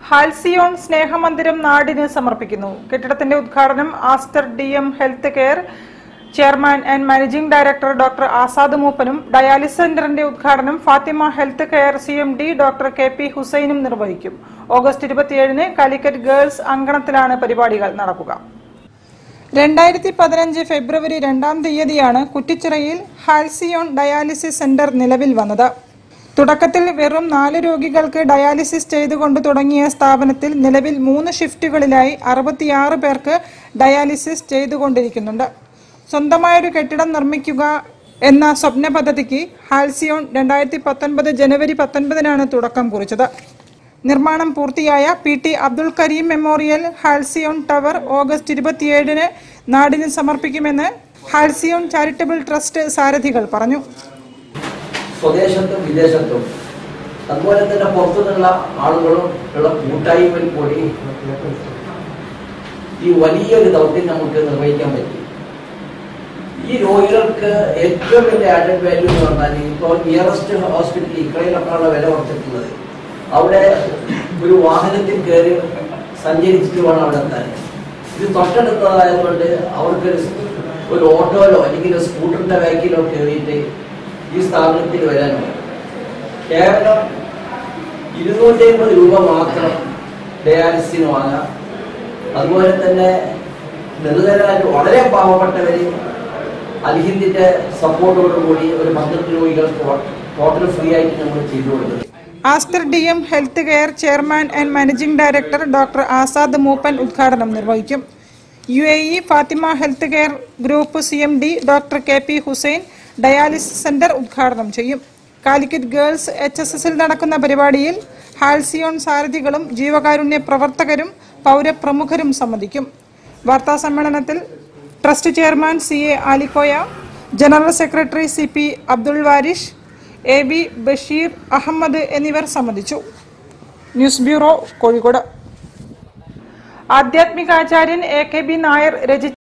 Halcyon സ്നേഹമന്ദിരം നാടിന് സമർപ്പിക്കുന്നു. കെട്ടിടത്തിന്റെ ഉദ്ഘാടനം Aster DM health care chairman and managing director doctor Azad മൂപ്പനും ഡയാലിസിസ് സെന്ററിന്റെ ഉദ്ഘാടനം Fathima health care CMD doctor KP ഹുസൈനും നിർവഹിക്കും. ഓഗസ്റ്റ് 27-ന് കാലിക്കറ്റ് ഗേൾസ് അങ്കണത്തിലാണ് പരിപാടികൾ നടക്കുക. 2015 ഫെബ്രുവരി 2-ാം തീയതിയാണ് കുറ്റിച്ചിറയിൽ ഹാൽസിയോൺ ഡയാലിസിസ് സെന്റർ നിലവിൽ വന്നത്. തുടക്കത്തിൽ വെറും 4 രോഗികൾക്ക് ഡയാലിസിസ് ചെയ്തുകൊണ്ട് തുടങ്ങിയ സ്ഥാപനത്തിൽ നിലവിൽ 3 ഷിഫ്റ്റുകളിലായി 66 പേർക്ക് ഡയാലിസിസ് ചെയ്തുകൊണ്ടിരിക്കുന്നുണ്ട്. സ്വന്തമായൊരു കെട്ടിടം നിർമ്മിക്കുക എന്ന സ്വപ്ന പദ്ധതിക്ക് ഹാൽസിയോൺ 2019 ജനുവരി 19-നാണ് തുടക്കം കുറിച്ചത്. നിർമ്മാണം പൂർത്തിയായ PT Abdul Karim memorial Halcyon tower August 27-ന് നാടിന് സമർപ്പിക്കുമെന്ന് ഹാൽസിയോൺ ചാരിറ്റബിൾ ട്രസ്റ്റ് സാരഥികൾ പറഞ്ഞു. സ്വദേശത്തും വിദേശത്തും അതുപോലെ തന്നെ പുറത്തുനിന്നുള്ള ആളുകളും ഉള്ള കൂട്ടായ്മയിൽ കൂടി ഈ വലിയൊരു ദൗത്യം നമുക്ക് നിർവഹിക്കാൻ പറ്റി. ഈ രോഗികൾക്ക് ഏറ്റവും വലിയ ആഡഡ് വാല്യൂ എന്ന് പറഞ്ഞാൽ ഇപ്പോൾ നിയറസ്റ്റ് ഹോസ്പിറ്റൽ ഇക്കയിലൊക്കെയുള്ള വില കുറച്ചിട്ടുള്ളത്. അവിടെ ഒരു വാഹനത്തിൽ കയറി സഞ്ചരിച്ചിട്ട് വേണം അവിടെ എത്താൻ. ഇത് തൊട്ടടുത്തതായതുകൊണ്ട് അവർക്ക് ഒരു ഓട്ടോയിലോ അല്ലെങ്കിൽ സ്കൂട്ടറിന്റെ ബാക്കിലോ കയറിയിട്ട് ഈ സ്ഥാപനത്തിൽ വരാനുണ്ട്. കേവലം 250 രൂപ മാത്രം ഡയാലിസിന് വാങ്ങാം. അതുപോലെ തന്നെ നിർധനരായിട്ട് വളരെ പാവപ്പെട്ടവര് അൽഹിന്ദിന്റെ സപ്പോർട്ടോടുകൂടി ഒരു 12 രോഗികൾക്ക് ടോട്ടൽ ഫ്രീ ആയിട്ട് നമ്മൾ ചെയ്തു കൊടുക്കുന്നത്. Aster DM health care chairman and managing director doctor Azad Mooppan ഉദ്ഘാടനം നിർവഹിക്കും. UAE Fathima health care group CMD doctor KP Hussain dialysis centre ഉദ്ഘാടനം ചെയ്യും. കാലിക്കറ്റ് ഗേൾസ് HSSൽ നടക്കുന്ന പരിപാടിയിൽ ഹാൽസിയോൺ സാരഥികളും ജീവകാരുണ്യ പ്രവർത്തകരും പൗരപ്രമുഖരും സംബന്ധിക്കും. വാർത്താ സമ്മേളനത്തിൽ trust chairman CA Alikoya, general secretary CP Abdul Varish, AB Basheer Ahammed എന്നിവർ സംബന്ധിച്ചു. News bureau, Kozhikode. ആധ്യാത്മികാചാര്യൻ AKB നായർ രചിച്ച